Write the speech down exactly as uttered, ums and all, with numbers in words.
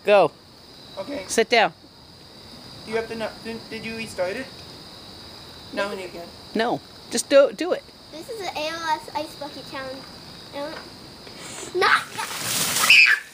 Go. Okay. Sit down. Do you have to know? Did, did you restart it? Now when you can. No. Just do do it. This is an A L S ice bucket challenge. Not.